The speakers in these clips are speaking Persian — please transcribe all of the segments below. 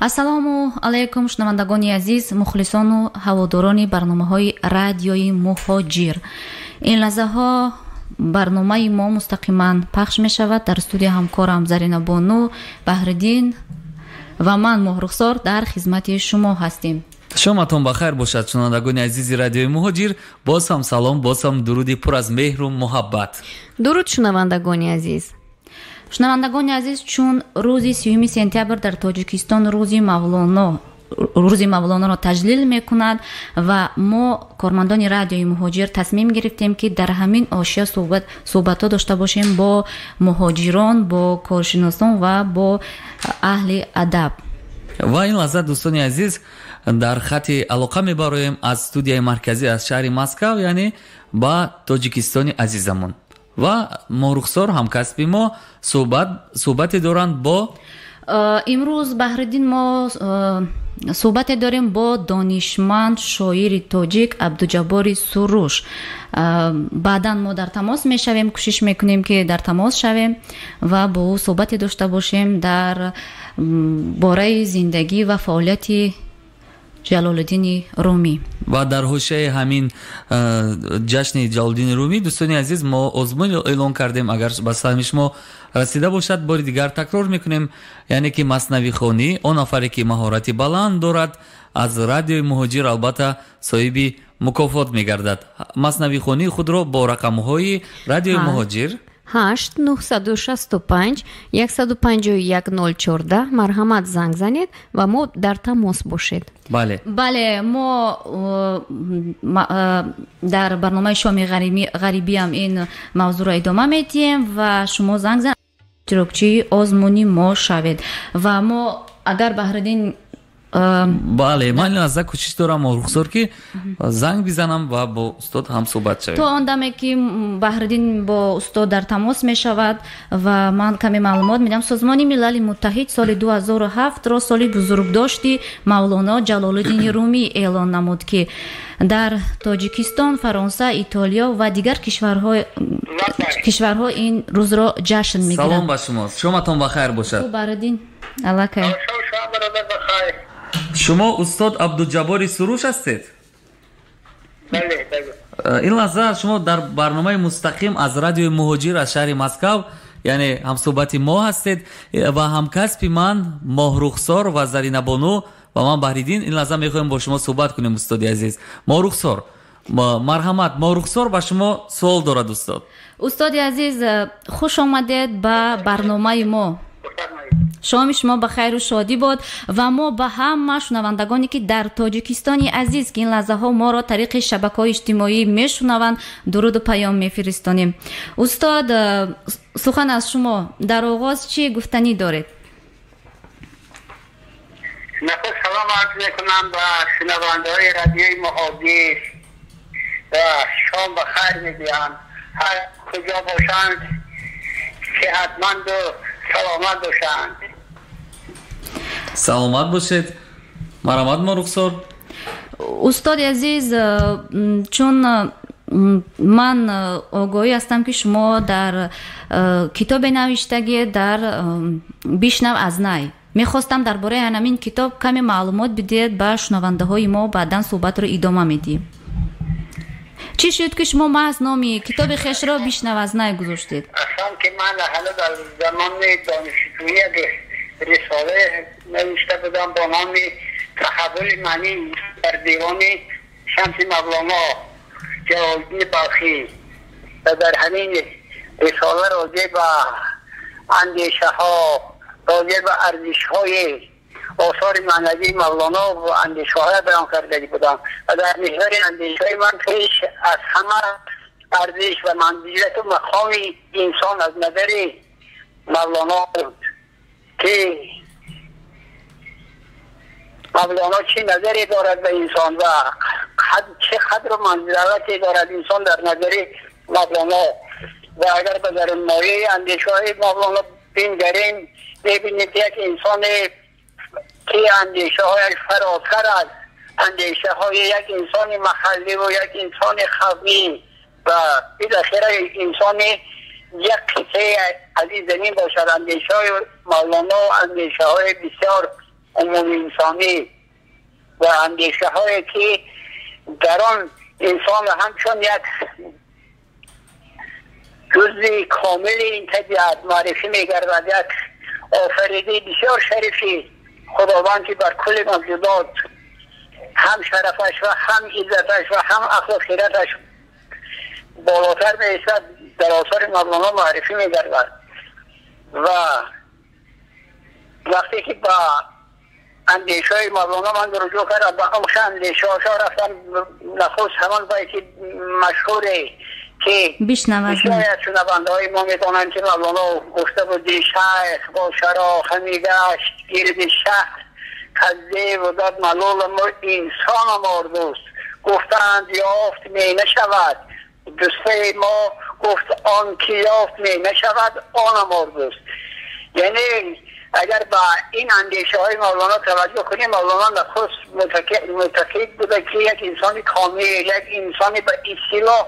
ассалому алайкум шунавандагони азиз, мухлисону ҳаводорони барномаҳои радиои муҳоҷир. ин лаҳзаҳо барномаи мо мустақиман пахш мешавад. дар студия ҳамкорам Зарина Бону, Баҳриддин ва ман Моҳрухсор дар хизмати шумо ҳастем. шоматон бахайр бошад шунавандагони азизи радиои муҳоҷир. боз ҳам салом, боз ҳам дуруди пур аз меҳру муҳаббат. дуруд шунавандагони азиз. шунавандагони азиз, чун рӯзи 3 сентябр дар Тоҷикистон рӯзи Мавлоноро таҷлил мекунад ва мо кормандони радиои муҳоҷир тасмим гирифтем ки дар ҳамин ошия суҳбатҳо дошта бошем бо муҳоҷирон, бо коршиносон ва бо аҳли адаб. ва ин лаҳза дӯстони азиз дар хати алоқа мебароем аз студияи марказӣ аз шаҳри Москав, яъне ба Тоҷикистони азизамон. ва Моҳрухсор ҳамкасби мо суҳбате доранд бо имрӯз Баҳриддин мо суҳбате дорем бо донишманд шоири тоҷик Абдуҷаббори Суруш. баъдан мо дар тамос мешавем, кӯшиш мекунем ки дар тамос шавем ва бо ӯ суҳбате дошта бошем дар бораи зиндагӣ ва фаъолияти Ҷалолиддини Румӣ. ва дар ҳошияи ҳамин ҷашни Ҷалолиддини Румӣ, дӯстони азиз, мо озмун эълон кардем, агар ба саҳми шумо расида бошад, бори дигар такрор мекунем, яъне ки маснавихонӣ, он нафаре ки маҳорати баланд дорад, аз радиои муҳоҷир албатта соҳиби мукофот мегардад. Маснавихонии худро бо рақамҳои радиои муҳоҷир 8 965 151 014 марҳамат занг занед ва мо дар тамос бошед. бале мо дар барномаи шоми ғарибиам ин мавзӯъро идома медиҳем ва шумо занг занед, иштирокчии озмуни мо шавед. ва мо агар Баҳриддин бале, ман лаҳза кӯшиш дорам Моҳрухсор ки занг бизанам ва бо устод ҳам суҳбат шавем. то он даме ки Баҳриддин бо устод дар тамос мешавад ва ман каме маълумот медам, Созмони Милали Муттаҳид соли 2007ро соли бузургдошти Мавлоно Ҷалолиддини Румӣ эълон намуд ки дар Тоҷикистон, Фаронса, Итолиё ва дигар кишварҳо ин рӯзро ҷашн мегиранд. салом ба шумо, шоматон бахайр бошад. Баҳриддин аллакай. шумо устод Абдуҷаббори Суруш ҳастед? ин лаҳза шумо дар барномаи мустақим аз радиои муҳоҷир аз шаҳри Москав, яъне ҳамсуҳбати мо ҳастед ва ҳамкасби ман Моҳрухсор ва Зарина Бону ва ман Баҳриддин. ин лаҳза мехоҳем бо шумо суҳбат кунем. устоди азиз Моҳрухсор, марҳамат. Моҳрухсор ба шумо суол дорад. устоди азиз, хуш омадед ба барномаи мо. шоми шумо ба хайру шодӣ бод ва мо ба ҳама шунавандагоне ки дар Тоҷикистони азиз ки ин лаҳзаҳо моро тариқи шабакаҳои иҷтимоӣ мешунаванд дуруду паём мефиристонем. устод, сухан аз шумо. дар оғоз чӣ гуфтанӣ доред? нахуд салом арз мекунам ба шунавандаҳои радиои муҳоҷир ва шом ба хайр мегӯям. ҳар куҷо бошанд сеҳатманду саломат бошанд. саломат бошед. марҳамат Моҳрухсор. устоди азиз, чун ман огоҳӣ ҳастам ки шумо дар китобе навиштагӣ дар бишнав аз най. мехостам дар бораи ҳамин китоб каме маълумот бидиҳед ба шунавандаҳои мо, баъдан суҳбатро идома медиҳем. чӣ шуд ки шумо маҳз номи китоби хешро бишнав аз най гузоштед? аслан ки ман ҳала дар замони донишҷӯӣ як рисола навишта будам бо номи таҳаввули маънӣ дар дивони шамси Мавлоно Ҷалолиддин Балхӣ ва дар ҳамин рисола роҷеъ ба андешаҳо, роҷеъ ба арзишҳои آثار معنوی مولانا و اندیشه های بیان کرده بودم و در محور اندیشه های من پیش از همه ارزش و منزلت و مقام انسان از نظر مولانا بود که مولانا چه نظری دارد به انسان و چه قدر و منزلتی دارد انسان در نظر مولانا و اگر به در مایه اندیشه های مولانا بنگریم ببینید یک انسان که اندیشه هایش فراتر از اندیشه های یک انسان محلی و یک انسان خفی و بالاخره انسان یک قطعه از این زمین باشد. اندیشه های مولانا و اندیشه های بسیار عمومی انسانی و اندیشه هایی که در آن انسان همچون یک جزء کامل این طبیعت معرفی می‌گردد، یک آفریده بسیار شریفی خداوند که بر کل موجودات هم شرفش و هم عزتش و هم اخلاق خیرتش بالاتر می‌ایستد، در آثار مولانا معرفی می‌گردد. و وقتی که با اندیشه های مولانا من رجوع کردم، با اون اندیشه هاشا رفتم نخست همان بیتی مشهوره که بسیاری از شنونده های ما میدانند که مولانا گفته بود شیخ با شراخ میگشت گرد شهر کزده و داد ملول انسان مردوست، گفتند یافت می نشود دوسته ما، گفت آن که یافت می نشود آن مردوست. یعنی اگر با این اندیشه های مولانا توجه کنیم، مولانا نخست معتقد بوده که یک انسان کامل، یک انسان به اصطلاح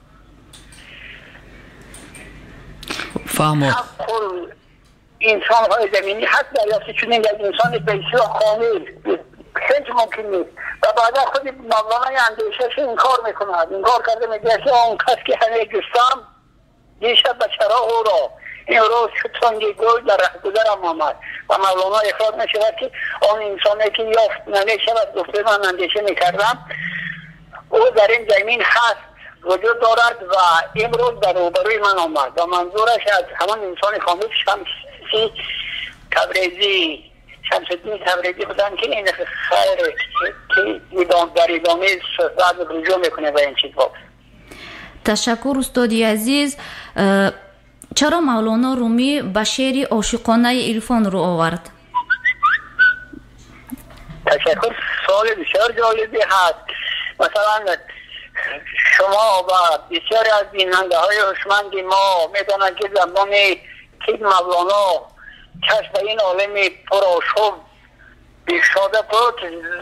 فهمو کل انسان های زمینی حق دریافت چون یک انسان به اصطلاح کامل هیچ ممکن نیست. و بعدا خود مولانا اندیشهش انکار میکند، انکار کرده میگه که اون کس که همه گستم دیشب به چراغ او را این روز شد تنگی گل در رهگذرم آمد. و مولانا اخراج نشود که آن انسانی که یافت نمیشود، گفته من اندیشه میکردم او در این زمین هست وجود دارد و امروز در روبروی من آمد. و منظورش از همان انسان کامل شمسی تبریزی، شمس الدین تبریزی بودن که این خیر که در ادامه صحبت رجوع میکنه به این چیز. تشکر استادی عزیز. چرا مولانا رومی به شعر عاشقانه عرفان رو آورد؟ تشکر. سوال بسیار جالبی هست. مثلا شما و بسیاری از بیننده های هوشمند ما میدانند که زمانی که مولانا چشم به این عالم پرآشوب بگشاده بود،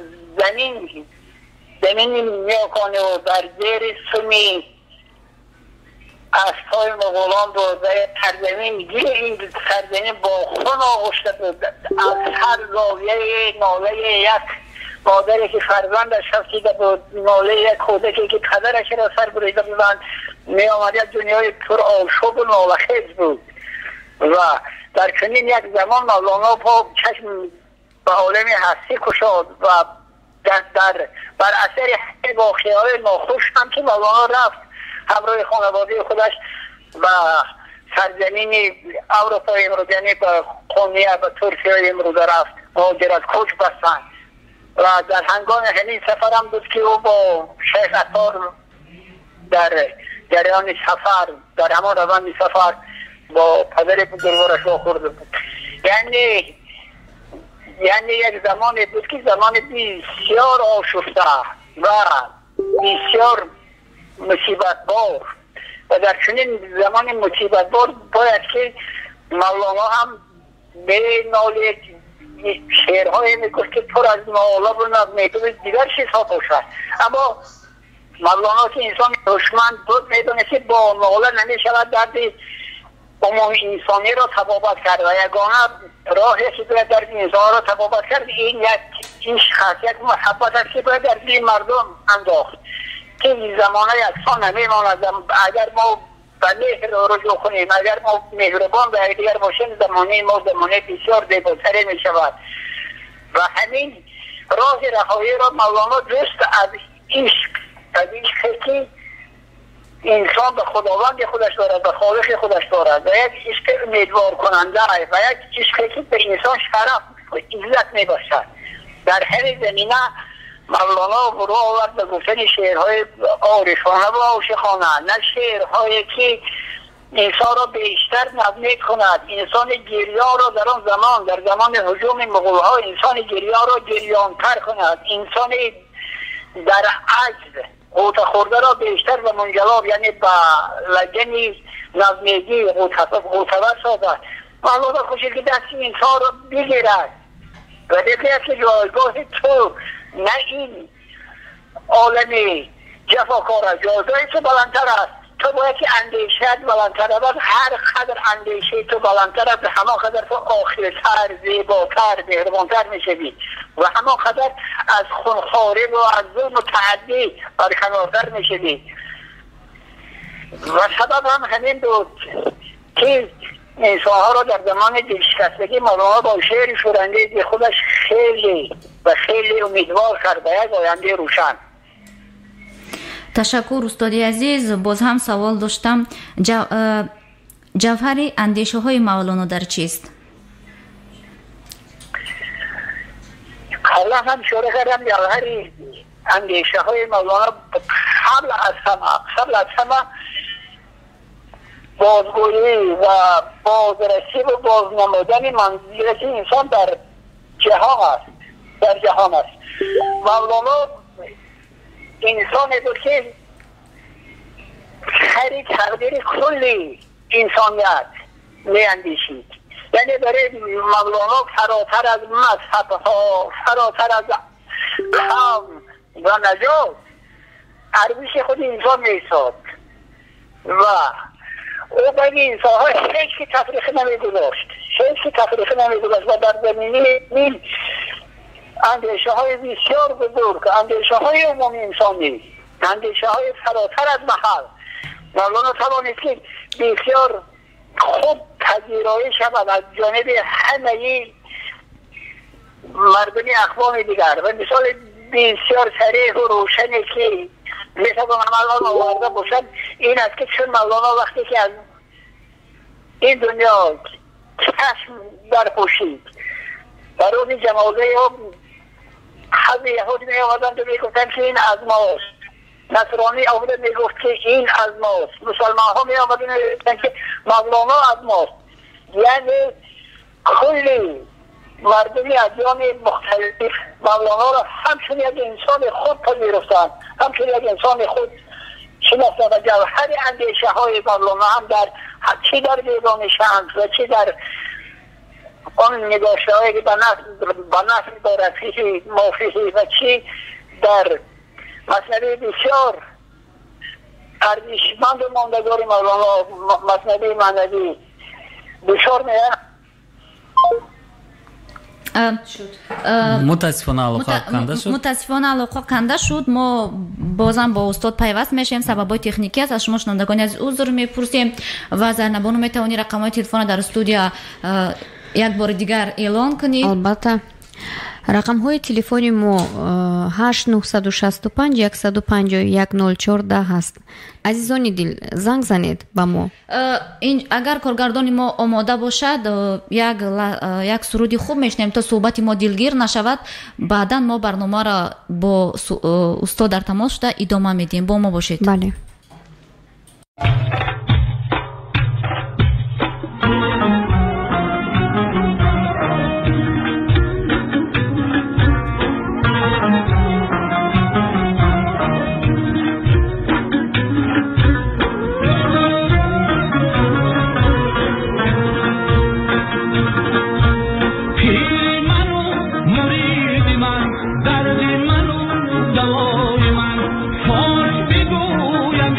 زمین میاکانه و در زیر سمی اسب‌های مغولان بود و سرزمین این سرزمین با خون آغشته بود. از هر زاویه ناله یک مادری که فرزندش شفیده بود، ناله یک کودکی که پدرش را سر بریده بودند، می آمد یک دنیای پر آشوب و ناله‌خیز بود. و در چنین یک زمان مولانا با چشم به عالم هستی کشاد و بر اثر با خیال ناخوش هم که مولانا رفت همراه خانواده خودش و سرزمین اروپا امروز، یعنی به قونیه و ترکیه امروز رفت، مهاجرت کوچ بستند. و در هنگام همین سفر هم بود که او با شیخ عطار در جریان سفر، در همان روند سفر با پدر بزرگوارش خورده بود. یعنی یک زمانی بود که زمان بسیار آشفته و بسیار مصیبت بار، و در چنین زمان مصیبت بار باید که مولانا هم به ناله شعرهای میگفت که پر از ناله و نغمه دیگر چیزها باشد. اما مولانا که انسان هوشمند بود میدونه که با ناله نمیشود درد عمومی انسانی را تبابت کرد و یگانه راهی که باید درد انسان را تبابت کرد این خاصیت محبت است که باید در دل مردم انداخت که زمانه یکسان نمیماند. اگر ما به مهر رجوع کنیم، اگر ما مهربان به دیگر باشیم، زمانه ما زمانه بسیار زیباتری می شود. و همین راه رهایی را مولانا جست از عشق که انسان به خداوند خودش دارد، به خالق خودش دارد، و یک عشق امیدوار کننده و یک عشق که به انسان شرف و عزت می باشد. در همین زمینه مولانا برو آورد به گفتن شعرهای عارفانه و عاشقانه، نه شعرهایی که انسان را بیشتر نغمه کند، انسان گریان را در آن زمان، در زمان هجوم مغول‌ها، انسان گریان را گریان‌تر کند، انسان در عجز غوطه خورده را بیشتر و منجلاب، یعنی با لگن نغمگی غوطه‌ور سازد. مولانا کوشید که دست انسان را بگیرد و بگوید که جایگاه تو نه این عالم جفاکار است، جایگاه تو بلندتر است، تو باید که اندیشت بلندتر بود. هر قدر اندیشه تو بلندتر به همان قدر تو آخرتر، زیباتر، مهربانتر میشوی و همان قدر از خونخواری و از ظلم و تعدی برکنارتر میشوی. و سبب هم همین بود که انسانها را در زمان دلشکستگی مولانا با شعر شورنده خودش خیلی و خیلی امیدوار کرد به یک آینده روشن. تشکر استادی عزیز. باز هم سوال داشتم، جوهر اندیشه های مولانا در چیست؟ قبلا هم شروع کردم جوهر اندیشه های مولانا قبل از همه بازگویی و بازرسی و بازنمودن منزلت انسان در جهان است. مولانا انسانی بود که خیلی تقدیر کلی انسانیت می اندیشید. یعنی برای مولانا فراتر از مذهب ها، فراتر از قوم و نژاد ارزش خود انسان می ایستاد و او بین انسان ها هیچ تفریق نمی گذاشت، و در زمینه این اندیشه های بسیار بزرگ، اندیشه های عمومی انسانی، اندیشه های فراتر از محل، مولانا توانست که بسیار خوب پذیرایی شود از جانب همه مردم اقوام دیگر و مثال بسیار صریح و روشنی که مثل مولانا آورده باشد این است که چون مولانا وقتی که از این دنیا چشم برپوشید در اون جنازه حضر یهود می آمدند و می گفتند که این از ماست، نصرانی آمده می گفت که این از ماست، مسلمان ها می آمدند و می گفتند که مولانا از ماست. یعنی کلی مردمی ادیان مختلف مولانا را همچون یک انسان خود پذیرفتند، همچون یک انسان خود شناختند و جوهر اندیشه های مولانا هم در چی در دیوان شمس و چی در آن نگاشته هایی که به نصر دارد فیهی موفیهی و چی در مثنوی بسیار ارزشمند و ماندگار مولانا، مثنوی معنوی بسیار میاد. متاسفانه علاقه کنده شد. ما بازم با استاد پیوست میشیم. سببای تکنیکی است. از شما شنوندگان از عذر میپرسیم و زرنبانو میتونی رقمای تلفن در استودیو یک بار دیگر اعلان کنید. البته رقم های تلفنی ما 8965 151 هست. عزیزان دل زنگ زنید با ما. اگر کارگردان ما آماده باشد یک سرودی خوب میشنیم تا صحبت ما دلگیر نشود. بعدا ما برنامه را با استاد در تماس شده ادامه میدیم. با ما باشید. بله. درد منو دوای من فاش بگوید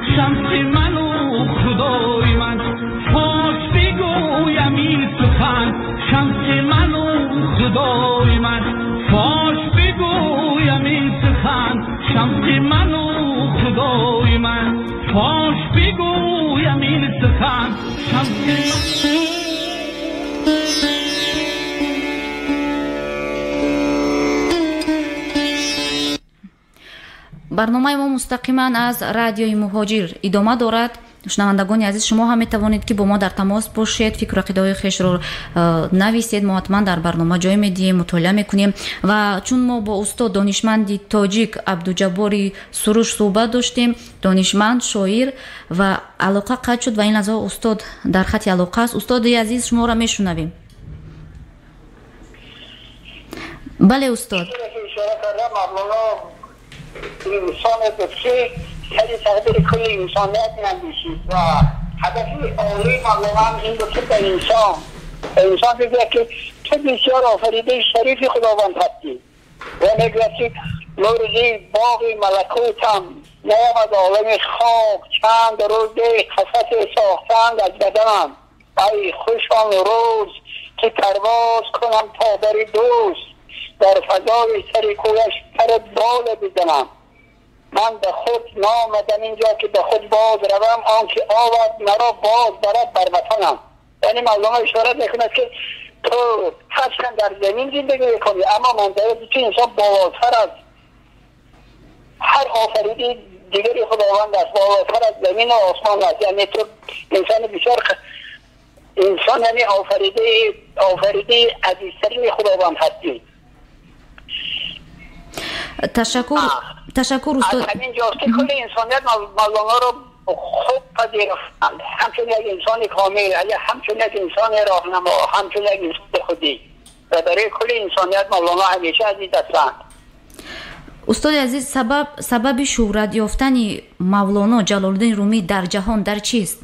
شمس من و خدای من فاش بگویم این سخن شمس من و خدای من فاش بگویم این سخن شمس من و خدای من فاش بگویم این سخن شمس برنامه ما مستقیما از رادیوی مهاجر ادامه دارد. شنوندگان عزیز، شما هم میتوانید که با ما در تماس باشید، فکر و عقیده خویش رو نویسید، ما حتما در برنامه جای میدیم، مطالعه میکنیم. و چون ما با استاد دانشمند تاجیک عبدالجبار سروش صحبت داشتیم، دانشمند، شاعر و علاقه قطع شد و این لحظه استاد در خط علاقه است. استاد عزیز شما را میشنویم. بله استاد. انسان بسیار سری تقدیر کل انسانیت میاندیشید و هدفی عالی مقام این بود که به انسان بگه که تو بسیار آفریده شریف خداوند هستی و نگرسی نورزی باغ ملکوتم نیامد عالم خاک چند روزه قفس ساختند از بدنم ای خوشان روز که پرواز کنم تا بر دوست در فضای سری کویش پر بال بزنم. من به خود نامدم اینجا که به خود باز روم آنکه آورد مرا باز برد بر وطنم. یعنی مولانا اشاره میکند که تو هرچند در زمین زندگی میکنی اما منظره که انسان بالاتر از هر آفریدی دیگری خداوند است، بالاتر از زمین و آسمان است. یعنی تو انسان بسیار انسان یعنی آفریده عزیزترین خداوند هستی. تشکر استاد. از همین جاست که کل انسانیت مولانا رو خوب پذیرفتند، همچون یک انسان کامل، همچون یک انسان راهنما، همچون یک انسان خودی و برای کل انسانیت مولانا همیشه عزیز هستند. استاد عزیز، سبب شهرت یافتن مولانا جلال‌الدین رومی در جهان در چیست؟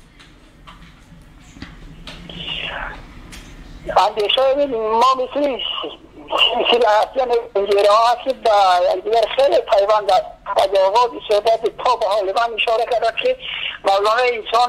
اندیشه ما میتونیم سلسله انجیره ها هست و دیگر خیلی پیوند است. از آغاز صحبت تا به حال من اشاره کرد که مولانا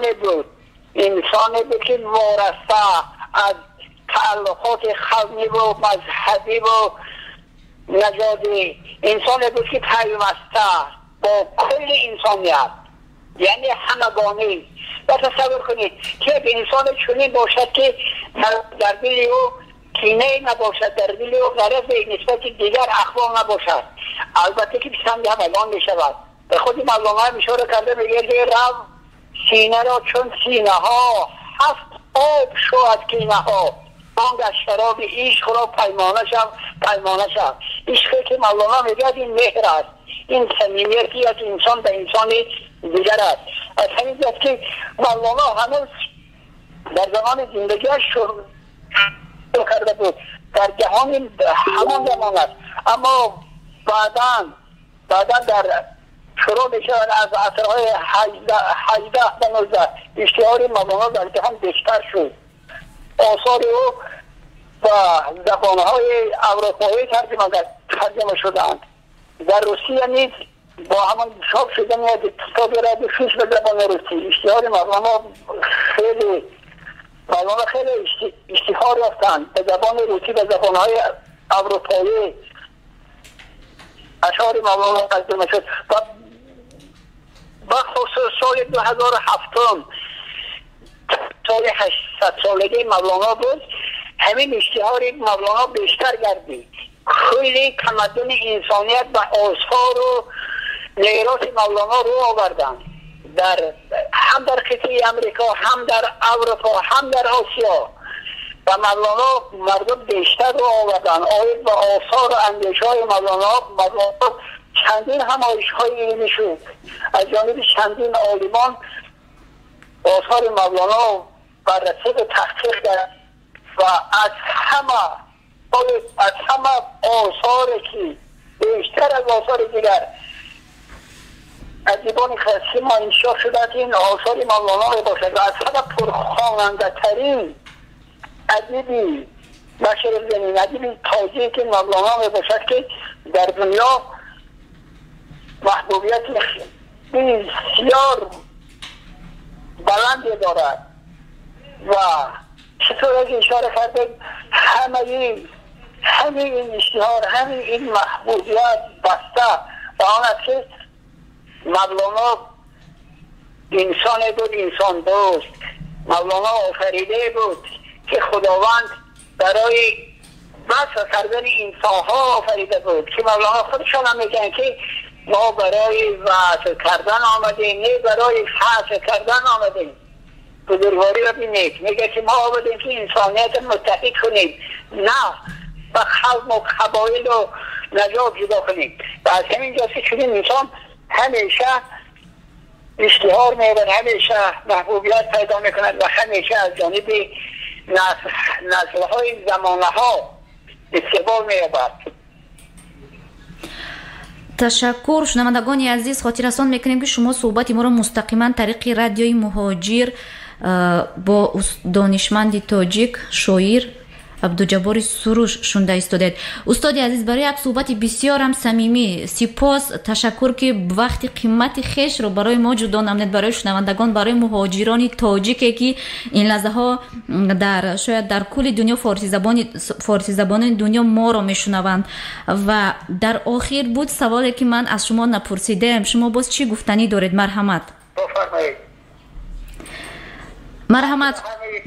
انسان بود که وارسته از تعلقات قومی و مذهبی و نژادی، انسان بود که پیوسته با کل انسانیت، یعنی همگانی. و تصور کنید که یک انسان چنین باشد که در دل او کینه نباشد، در دل او غرض نسبت دیگر اخلاق نباشد، البته که پسند همگان میشود. به خود مولانا اشاره کرده میگه که رو سینه را چون سینه ها 7 آب شو از کینه ها، بانگ از شراب عشق را پیمانه شد. عشقی که مولانا میگه این مهر است، این صمیمیتی از انسان به انسان دیگر است. از همین جاست که مولانا هنوز در زمان زندگیش شروع کرده بود، در جهان همان زمان است، اما بعدا در شروع بشود از عصرهای 18 و 19 اشتهار مولانا در جهان بیشتر شد. آثار او و زبانهای اروپایی ترجمه شدند. در روسیه نیز با همان چاپ شدن کتاب رادیوشوش به زبان روسی اشتهار مولانا خیلی اشتهار یافتند به زبان روسی و زبانهای اروپایی. اشعار مولانا ترجمه شد و خصوص سال 2007 سال 800 سالگی مولانا بود، همین اشتهار مولانا بیشتر گردید. خیلی تمدن انسانیت و آثار و میراث مولانا رو آوردن هم در قطعه امریکا، هم در اروپا، هم در آسیا و مولانا مردم بیشتر رو آوردن. آید و آثار و اندیشه های مولانا چندین همایش های علمی شد از جانب چندین عالمان. آثار مولانا بررسی و تحقیق کرد و از همه آثاری که بیشتر از آثار دیگر ادیبان خاصی ما انشاء شده که این آثار مولانا باشد و از همه پرخواننده ترین ادیبی بشر زمین، ادیبی تاجی که مولانا باشد که در دنیا محبوبیت بسیار بلندی دارد و چطور که اشاره کردیم همه این اشتهار، همه این محبوبیت بسته و آن است که مولانا انسان بود، انسان دوست. مولانا آفریده بود که خداوند برای وصف کردن انسانها آفریده بود که مولانا خودشان هم میگن که ما برای وصف کردن آمدیم، نه برای حذف کردن آمدیم. بزرگواری را بینید، میگه که ما آمدیم که انسانیت متحد کنیم، نه و خلق و قبایل و نجات جدا کنیم. و از همین جاست که چنین انسان همیشه اشتهار میبرد، همیشه محبوبیت پیدا میکند و همیشه از جانب نسل‌های زمانه‌ها استقبال می‌یابد. تشکر. شنوندگان عزیز، خاطر رسان میکنیم که شما صحبت ما را مستقیما طریق رادیوی مهاجر با دانشمند تاجیک شاعر عبدالجبار سروش شنیده استادید. استاد عزیز، برای یک صحبت بسیار هم صمیمی سپاس، تشکر که وقت قیمت خیش رو برای ما جدا نمودید، برای شنوندگان، برای مهاجران تاجیکی که این لحظه ها شاید در کل دنیا فارسی زبان دنیا ما رو میشنوند. و در آخر بود سوالی که من از شما نپرسیدم، شما باز چی گفتنی دارید؟ مرحمت. مرحمت.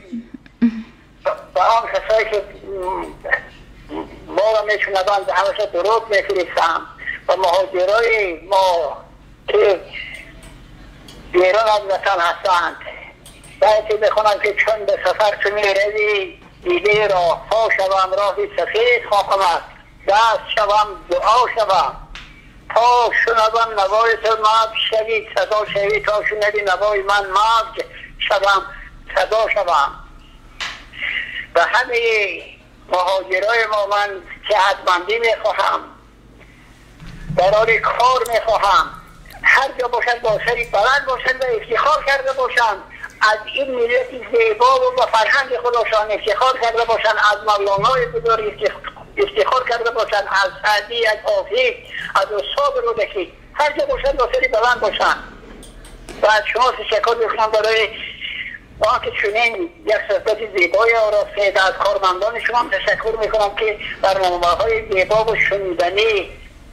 و آن کسایی که ما را میشنوند همیشه درود میفرستم و مهاجرای ما که بیرون از وطن هستند باید میخونم که چون به سفر چون میروی دیده را پا شوم راهی سفید خواهم است، دست شوم دعا شوم، تا شنوم نوای تو مد شوی صدا شوی، تا شنوی نوای من مد شوم صدا شوم. و همه مهاجرای ما من جهتمندی میخواهم، برای کار میخواهم، هر جا باشند با سری بلند باشند و افتخار کرده باشند از این ملت زیبا و فرهنگ خودشان، افتخار کرده باشند از مولانای بزرگ، افتخار کرده باشند از سعدی، از حافظ، از استاد رودکی، هر جا باشند با سری بلند باشند. و از شما تشکر میکنم برای ما که چنین یک صحبت زیبای آراسته. از کارمندان شما هم تشکر میکنم که برنامه‌های زیبا و شنیدنی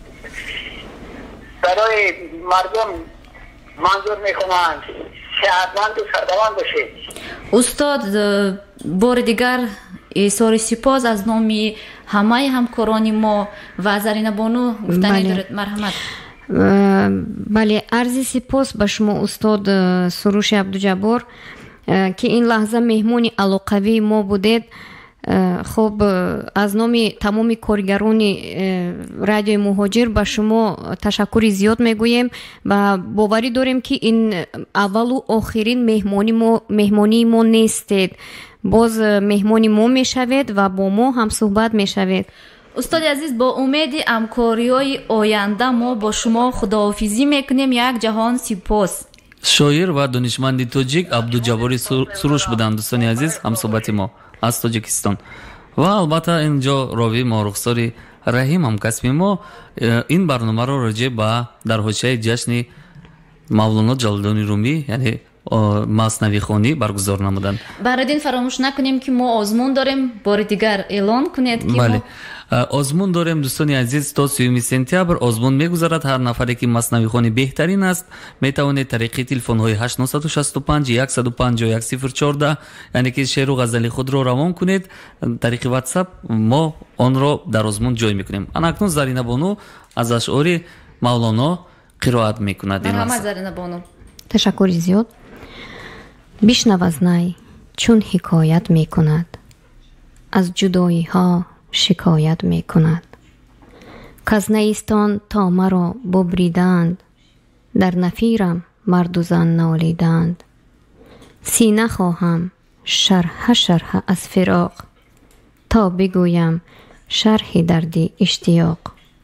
برای مردم منظور میکنند. صحتمند و سربلند باشید. استاد، بار دیگر اظهار سپاس از نام همه همکاران ما و زرینه بانو گفتنی دارد. مرحمت. بله، عرض سپاس به شما استاد سروش عبدالجبار که این لحظه مهمون علاقوی ما بودید. خب از نام تمام کارگران رادیوی مهاجر به شما تشکر زیاد میگوییم و باوری داریم که این اول و آخرین مهمانی ما نیستید، باز مهمانی ما میشوید و با ما هم صحبت میشوید. استاد عزیز، با امید همکاری‌های آینده ما با شما خداحافظی میکنیم. یک جهان سپاس. شاعر و دانشمند تاجیک عبدالجبار سروش بودند دوستان عزیز، هم صحبت ما از تاجیکستان. و البته اینجا راوی ما رخساری رحیم هم کسب ما این برنامه را راجع به در حوزه جشن مولانا جلال‌الدین رومی یعنی مثنوی خوانی برگزار نمودند. برادین فراموش نکنیم که ما آزمون داریم. بار دیگر اعلان کنید که بله. آزمون داریم دوستان عزیز تا 30 سپتامبر آزمون میگذرد. هر نفری که مثنوی خوانی بهترین است میتواند طریق تلفن های 865 105 1014 یعنی که شعر و غزل خود رو روان کنید. طریق واتساپ ما آن را در آزمون جای میکنیم. اکنون زرینه بانو از اشعار مولانا قرائت میکند. مرحمت زرینه بانو. تشکر زیاد. بشنو از نی چون حکایت میکند، از جدایی ها شکایت می کند. کز نیستان تا مرا ببریدند، در نفیرم مرد و زن نالیدند. سینه خواهم شرح از فراق، تا بگویم شرح دردی اشتیاق.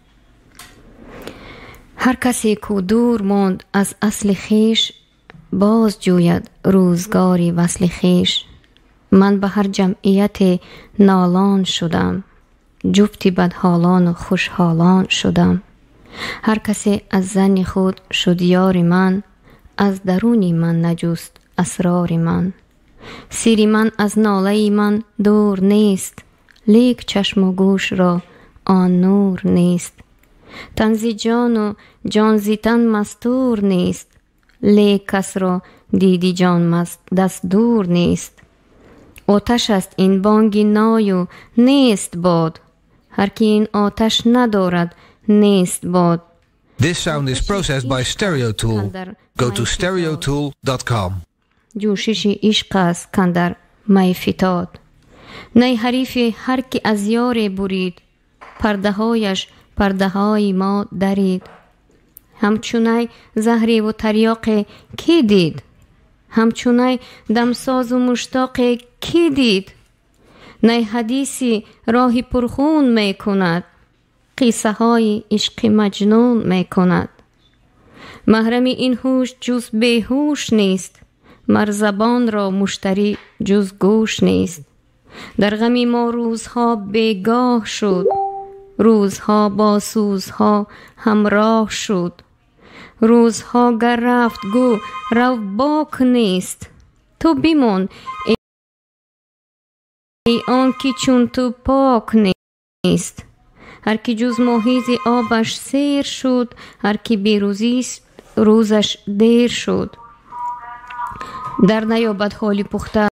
هر کسی کو دور ماند از اصل خیش، باز جوید روزگاری وصل خیش. من به هر جمعیت نالان شدم، جفتی بدحالان و خوشحالان شدم. هر کسی از زن خود شد یار من، از درونی من نجست اسرار من. سیری من از ناله من دور نیست، لیک چشم و گوش را آن نور نیست. تن ز جان و جان ز تن مستور نیست، لیک کس را دیدی جان دست دور نیست. آتش است این بانگ نای و نیست باد، هر کی این آتش ندارد نیست باد. This sound is processed by StereoTool. Go to stereotool.com. جوشش عشق است کندر می فتاد، نی حریف هر کی از یار برید، پرده هایش پرده های ما درید. همچونای زهری و تریاق کی دید، همچونای دمساز و مشتاق کی دید. نی حدیثی راهی پرخون می کند، قصه های عشق مجنون می کند. محرمی این هوش جز بیهوش نیست، مر زبان را مشتری جز گوش نیست. در غمی ما روزها بیگاه شد، روزها با سوزها همراه شد. روزها گر رفت گو رو باک نیست، تو بیمون ای آن کی چون تو پاک نیست. هر کی جز محیط آبش سیر شد، هر کی بیروزی روزش دیر شد. در نیابد حالی پخته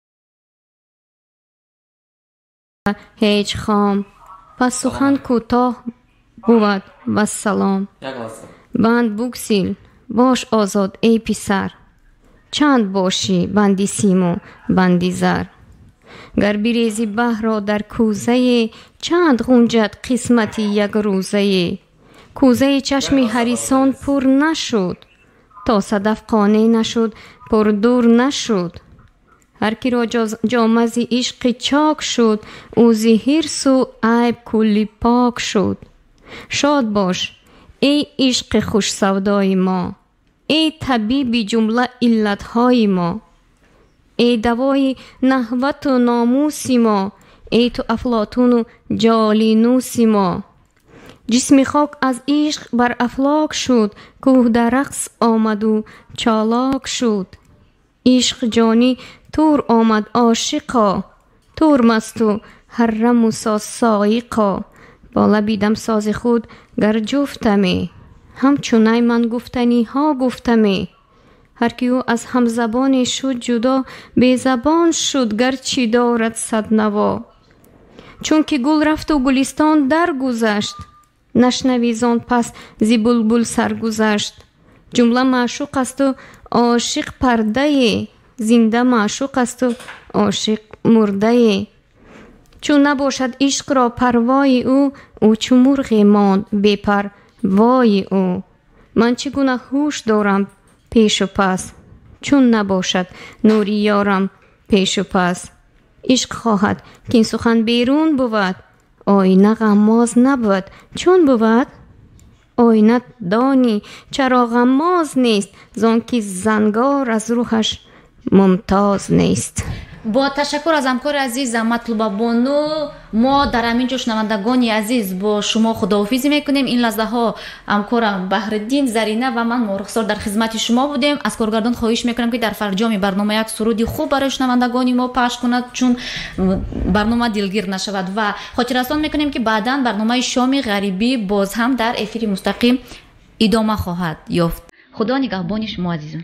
هیچ خام، پس سخن کوتاه بود و سلام. بند بگسیل باش آزاد ای پسر، چند باشی بندی سیم و بندی زر. گر بریزی بحر را در کوزه، چند غنجد قسمتی یک روزه. کوزه چشمی حریصان پر نشد، تا صدف قانع نشد پر دور نشد. هر کی را جامزی عشق چاک شد، او زی حرص و عیب کلی پاک شد. شاد باش ای عشق خوش سودای ما، ای طبیبی جمله علتهای ما. ای دوای نهوت و ناموسی ما، ای تو افلاطون و جالینوسی ما. جسم خاک از عشق بر افلاک شد، کوه در رقص آمد و چالاک شد. عشق جانی تور آمد عاشقا، تور مست و حرم و سایقا. با لبی دم ساز خود گر جفتمی، همچونای من گفتنی ها گفتمی. هر کی او از هم زبانی شد جدا، بی زبان شد گرچی دارد صد نوا. چون که گل رفت و گلستان در گذشت، نشنوی زان پس زی بلبل سرگذشت. جمله معشوق است و عاشق پرده، زنده معشوق است و عاشق مرده. چون نباشد عشق را پروای او، او چو مرغی ماند بی پر وای او. من چگونه هوش دارم پیش و پس، چون نباشد نوری یارم پیش و پس. عشق خواهد که این سخن بیرون بود، آینه غماز نبود چون بود. آینه دانی چرا غماز نیست، زان که زنگار از روحش ممتاز نیست. با تشکر از همکار عزیز مطلوبه بانو، ما در همین جا شنوندگانی عزیز با شما خداحافظی میکنیم. این لحظه ها همکارم بهرالدین، زرینه و من رخسار در خدمت شما بودیم. از کارگردان خواهش میکنم که در فرجام برنامه یک سرودی خوب برای شنوندگانی ما پخش کند، چون برنامه دلگیر نشود. و خاطررسان میکنیم که بعداً برنامه شام غریبی باز هم در افیر مستقیم ادامه خواهد یافت. خدا نگهبان شما عزیزان.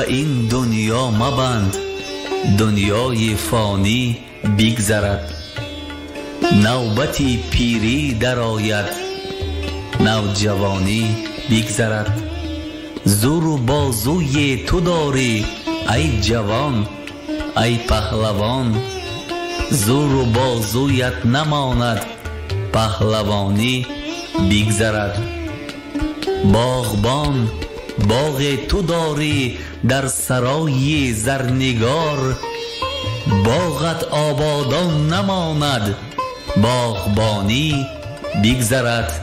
این دنیا مبند، دنیای فانی بگذرد. نوبتی پیری در آید، نوجوانی بگذرد. زور و بازوی تو داری ای جوان، ای پهلوان. زور و بازویت نماند، پهلوانی بگذرد. باغبان باغ تو داری در سرای زرنگار، باغت آبادان نماند، باغبانی بگذرد.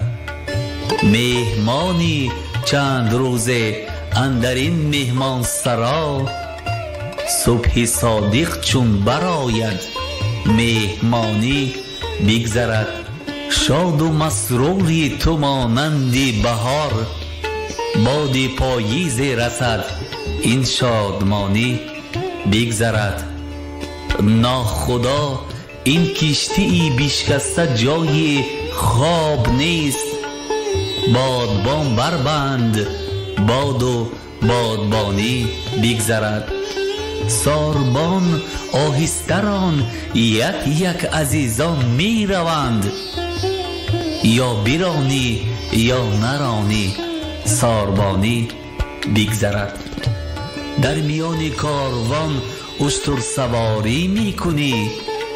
مهمانی چند روزه اندر این مهمان سرا، صبح صادق چون برآید مهمانی بگذرد. شاد و مسروری تو مانندی بهار، باد پاییز رسد این شادمانی بگذرد. ناخدا این کشتی بشکسته جای خواب نیست، بادبان بربند باد و بادبانی بگذرد. ساربان آهستران یک یک عزیزان می روند، یا بیرانی یا نرانی ساربانی بگذرد. در میان کاروان اشتر سواری می کنی،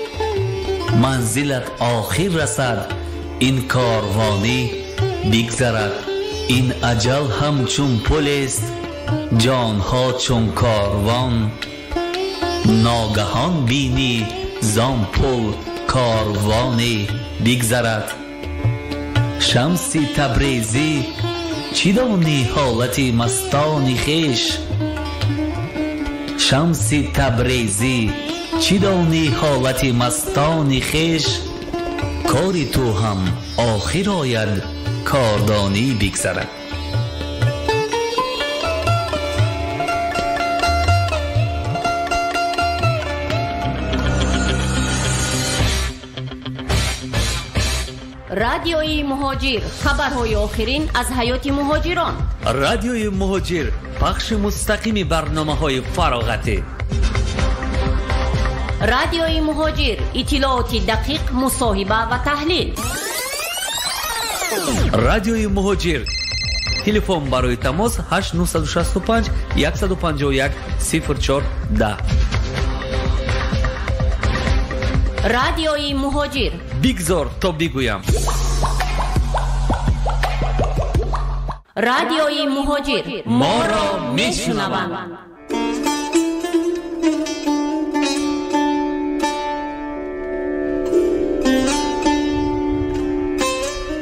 منزلت آخر رسد این کاروانی بگذرد. این اجل همچون پل است، جانها چون کاروان. ناگهان بینی زان پل کاروانی بگذرد. شمس تبریزی چی دانی حالتی مستانی خیش؟ شمس تبریزی چی دانی حالتی مستانی خیش؟ کاری تو هم آخر آید کاردانی بگذرد. رادیوی مهاجر، خبرهای آخرین از حیات مهاجران. رادیوی مهاجر، پخش مستقیم برنامه‌های فراغتی. رادیوی مهاجر، اطلاعات دقیق، مصاحبه و تحلیل. رادیوی مهاجر، تلفن برای تماس 8965 151 0410. رادیوی مهاجر، بگذار تا بگویم. رادیوی مهاجر، ما را میشنوند.